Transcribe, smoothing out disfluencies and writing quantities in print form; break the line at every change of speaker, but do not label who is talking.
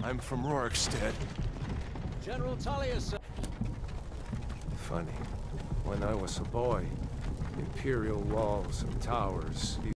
I'm from Rorikstead.
General Tullius.
Funny. When I was a boy, imperial walls and towers